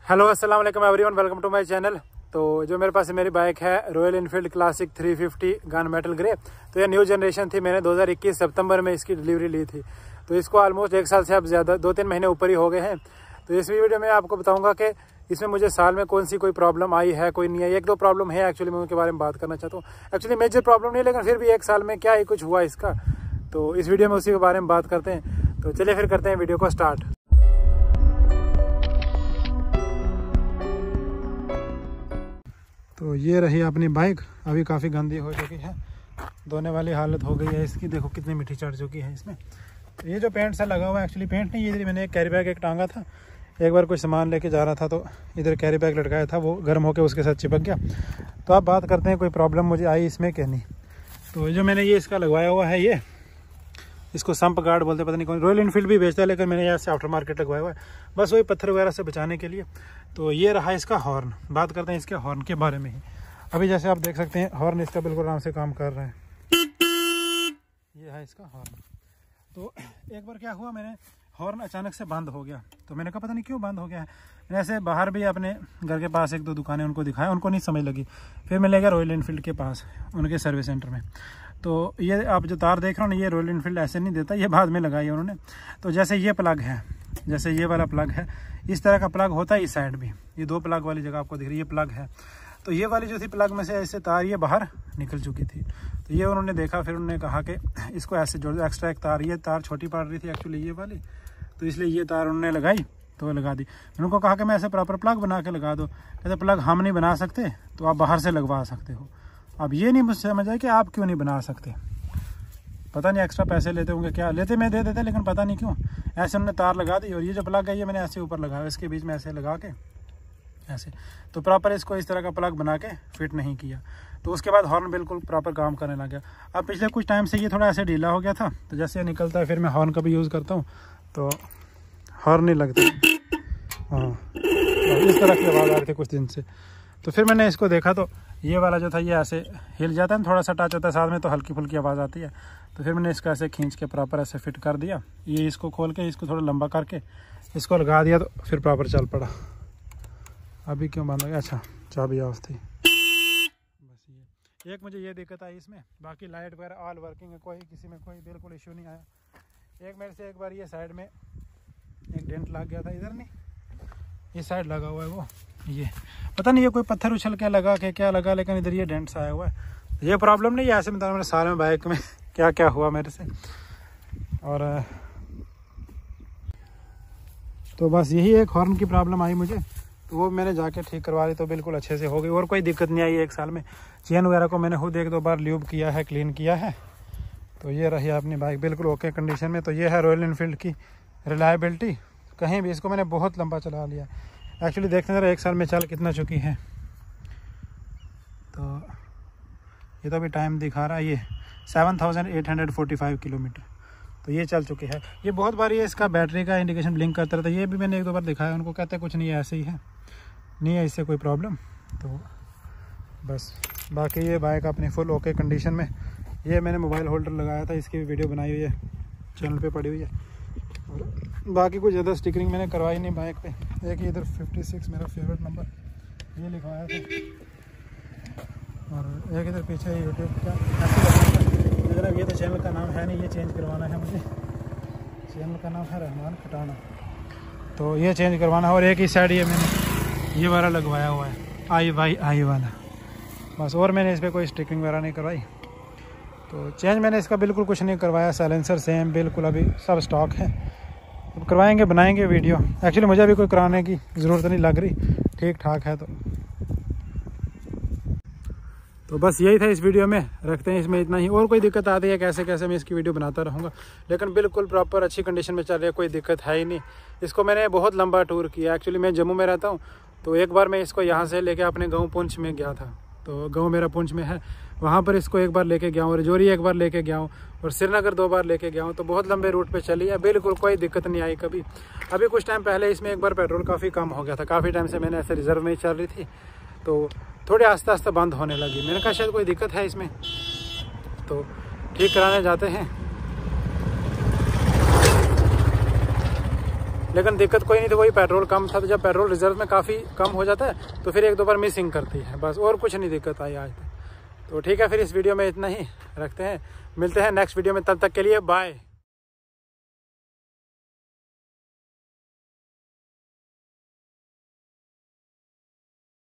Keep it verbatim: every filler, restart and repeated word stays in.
Hello अस्सलाम वालेकुम everyone, welcome to my channel. तो जो मेरे पास मेरी बाइक है Royal Enfield classic three fifty gun metal grey. तो ये न्यू जनरेशन थी, मैंने दो हज़ार इक्कीस सितंबर में इसकी डिलीवरी ली थी। तो इसको ऑलमोस्ट एक साल से अब ज़्यादा दो तीन महीने ऊपर ही हो गए हैं। तो इस वीडियो में आपको बताऊंगा कि इसमें मुझे साल में कौन सी कोई प्रॉब्लम आई है, कोई नहीं आई। एक दो प्रॉब्लम है एक्चुअली, मैं उनके बारे में बात करना चाहता हूँ। एक्चुअली मेजर प्रॉब्लम नहीं, लेकिन फिर भी एक साल में क्या ही कुछ हुआ इसका, तो इस वीडियो में उसी के बारे में बात करते हैं। तो चलिए फिर करते हैं वीडियो को स्टार्ट। तो ये रही अपनी बाइक, अभी काफ़ी गंदी हो चुकी है, धोने वाली हालत हो गई है इसकी। देखो कितनी मिट्टी चढ़ चुकी है इसमें। तो ये जो पेंट सा लगा हुआ है, एक्चुअली पेंट नहीं, इधर मैंने एक कैरी बैग एक टांगा था। एक बार कुछ सामान लेके जा रहा था तो इधर कैरी बैग लटकाया था, वो गर्म होकर उसके साथ चिपक गया। तो आप बात करते हैं कोई प्रॉब्लम मुझे आई इसमें क्या नहीं। तो जो मैंने ये इसका लगवाया हुआ है, ये इसको संप गार्ड बोलते, पता नहीं कौन, रॉयल इनफील्ड भी बेचता है, लेकिन मैंने यहाँ से आफ्टर मार्केट लगवाया हुआ है, बस वही पत्थर वगैरह से बचाने के लिए। तो ये रहा इसका हॉर्न। बात करते हैं इसके हॉर्न के बारे में ही। अभी जैसे आप देख सकते हैं हॉर्न इसका बिल्कुल आराम से काम कर रहा है। ये है इसका हॉर्न। तो एक बार क्या हुआ, मैंने हॉर्न अचानक से बंद हो गया। तो मैंने कहा पता नहीं क्यों बंद हो गया है। मैंने ऐसे बाहर भी अपने घर के पास एक दो दुकानें उनको दिखाया, उनको नहीं समझ लगी। फिर मैं ले गया रॉयल इनफील्ड के पास, उनके सर्विस सेंटर में। तो ये आप जो तार देख रहे हो ना, ये रॉयल इनफील्ड ऐसे नहीं देता, ये बाद में लगाई है उन्होंने। तो जैसे ये प्लग है, जैसे ये वाला प्लग है, इस तरह का प्लग होता है इस साइड भी। ये दो प्लग वाली जगह आपको दिख रही है, ये प्लग है। तो ये वाली जो थी प्लग में से ऐसे तार ये बाहर निकल चुकी थी। तो ये उन्होंने देखा, फिर उन्होंने कहा कि इसको ऐसे जोड़ दो, एक्स्ट्रा एक तार, ये तार छोटी पड़ रही थी एक्चुअली ये वाली, तो इसलिए ये तार उन्होंने लगाई, तो लगा दी। उनको कहा कि मैं ऐसे प्रॉपर प्लग बना के लगा दो। कहते प्लग हम नहीं बना सकते, तो आप बाहर से लगवा सकते हो। अब ये नहीं मुझसे समझ आया कि आप क्यों नहीं बना सकते। पता नहीं एक्स्ट्रा पैसे लेते होंगे, क्या लेते, मैं दे देते, लेकिन पता नहीं क्यों ऐसे उन्होंने तार लगा दी। और ये जो प्लग है ये मैंने ऐसे ऊपर लगाया, इसके बीच में ऐसे लगा के ऐसे, तो प्रॉपर इसको इस तरह का प्लग बना के फिट नहीं किया। तो उसके बाद हॉर्न बिल्कुल प्रॉपर काम करने लग गया। अब पिछले कुछ टाइम से ये थोड़ा ऐसे ढीला हो गया था, तो जैसे निकलता है फिर मैं हॉर्न का भी यूज़ करता हूँ, तो हॉर्न नहीं लगता। हाँ, इस तरह की आवाज़ आ रही थी कुछ दिन से। तो फिर मैंने इसको देखा, तो ये वाला जो था ये ऐसे हिल जाता है, थोड़ा सा टच होता है साथ में, तो हल्की फुल्की आवाज़ आती है। तो फिर मैंने इसको ऐसे खींच के प्रॉपर ऐसे फिट कर दिया। ये इसको खोल के इसको थोड़ा लंबा करके इसको लगा दिया, तो फिर प्रॉपर चल पड़ा। अभी क्यों बंद हो गया? अच्छा, चाबी ऑफ थी। बस ये एक मुझे ये दिक्कत आई इसमें। बाकी लाइट वगैरह ऑल वर्किंग है, कोई किसी में कोई बिल्कुल इशू नहीं आया। एक मेरे से एक बार ये साइड में एक डेंट लग गया था, इधर नहीं, इस साइड लगा हुआ है वो, ये पता नहीं ये कोई पत्थर उछल के लगा के क्या लगा, लेकिन इधर ये डेंट्स आया हुआ है। ये प्रॉब्लम नहीं है, ऐसे बता मेरे साल में बाइक में क्या क्या हुआ मेरे से। और तो बस यही एक हॉर्न की प्रॉब्लम आई मुझे, तो वो मैंने जाके ठीक करवा ली, तो बिल्कुल अच्छे से हो गई और कोई दिक्कत नहीं आई एक साल में। चेन वगैरह को मैंने खुद एक दो बार ल्यूब किया है, क्लीन किया है। तो ये रही अपनी बाइक बिल्कुल ओके कंडीशन में। तो ये है रॉयल इनफील्ड की रिलायबिलिटी। कहीं भी इसको मैंने बहुत लंबा चला लिया एक्चुअली, देखते हैं एक साल में चल कितना चुकी है। तो ये तो अभी टाइम दिखा रहा है, ये seven thousand eight hundred forty five kilometre तो ये चल चुकी है। ये बहुत बार ये इसका बैटरी का इंडिकेशन ब्लिंक करता रहता है, ये भी मैंने एक दो बार दिखाया, उनको कहते हैं कुछ नहीं है, ऐसे ही है, नहीं है इससे कोई प्रॉब्लम। तो बस बाकी ये बाइक अपनी फुल ओके कंडीशन में। ये मैंने मोबाइल होल्डर लगाया था, इसकी भी वीडियो बनाई हुई है, चैनल पे पड़ी हुई है। और बाकी कुछ ज़्यादा स्टिकरिंग मैंने करवाई नहीं बाइक पे। एक इधर फिफ्टी सिक्स मेरा फेवरेट नंबर ये लिखवाया था, और एक इधर पीछे यूट्यूब का अगर ये तो चैनल का नाम है नहीं, ये चेंज करवाना है मुझे। चैनल का नाम है रहमान खटाना, तो ये चेंज करवाना है। और एक ही साइड ये मैंने ये वाला लगवाया हुआ है, आई वाई आई वाला, बस। और मैंने इस पर कोई स्टिकरिंग वगैरह नहीं करवाई। तो चेंज मैंने इसका बिल्कुल कुछ नहीं करवाया, साइलेंसर सेम बिल्कुल अभी सब स्टॉक है। अब करवाएंगे, बनाएंगे वीडियो। एक्चुअली मुझे अभी कोई कराने की ज़रूरत नहीं लग रही, ठीक ठाक है। तो तो बस यही था इस वीडियो में, रखते हैं इसमें इतना ही। और कोई दिक्कत आती है कैसे कैसे मैं इसकी वीडियो बनाता रहूँगा, लेकिन बिल्कुल प्रॉपर अच्छी कंडीशन में चल रही है, कोई दिक्कत है ही नहीं। इसको मैंने बहुत लंबा टूर किया। एक्चुअली मैं जम्मू में रहता हूँ, तो एक बार मैं इसको यहाँ से लेके अपने गाँव पुंछ में गया था। तो गाँव मेरा पुंछ में है, वहाँ पर इसको एक बार लेके गया हूँ, रजौरी एक बार लेके गया हूँ, और श्रीनगर दो बार लेके गया हूँ। तो बहुत लंबे रूट पे चली है, बिल्कुल कोई दिक्कत नहीं आई कभी। अभी कुछ टाइम पहले इसमें एक बार पेट्रोल काफ़ी कम हो गया था, काफ़ी टाइम से मैंने ऐसे रिजर्व में ही चल रही थी, तो थोड़ी आस्ते आस्ते बंद होने लगी। मैंने कहा शायद कोई दिक्कत है इसमें, तो ठीक कराने जाते हैं। लेकिन दिक्कत कोई नहीं थी, वही पेट्रोल कम था। तो जब पेट्रोल रिजर्व में काफ़ी कम हो जाता है तो फिर एक दो बार मिसिंग करती है बस, और कुछ नहीं दिक्कत आई आज तक। तो ठीक है, फिर इस वीडियो में इतना ही रखते हैं, मिलते हैं नेक्स्ट वीडियो में, तब तक के लिए बाय।